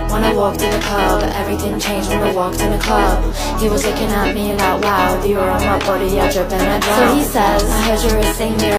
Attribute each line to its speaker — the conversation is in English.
Speaker 1: When I walked in the club, everything changed when I walked in the club. He was looking at me like, wow, you're on my body, you're dripping, I drown. So he says, I heard you're a singer.